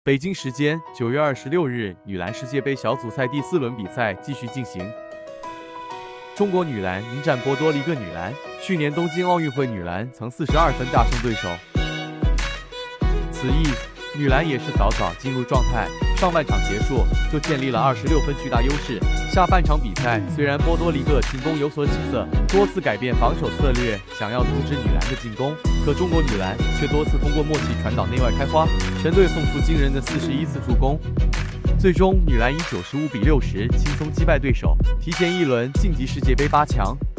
北京时间9月26日，女篮世界杯小组赛第4轮比赛继续进行。中国女篮迎战波多黎各女篮。去年东京奥运会，女篮曾42分大胜对手。此役，女篮也是早早进入状态，上半场结束就建立了26分巨大优势。下半场比赛，虽然波多黎各进攻有所起色，多次改变防守策略，想要阻止女篮的进攻，可中国女篮却多次通过默契传导内外开花，全队送出惊人的41次助攻。最终，女篮以95比60轻松击败对手，提前一轮晋级世界杯8强。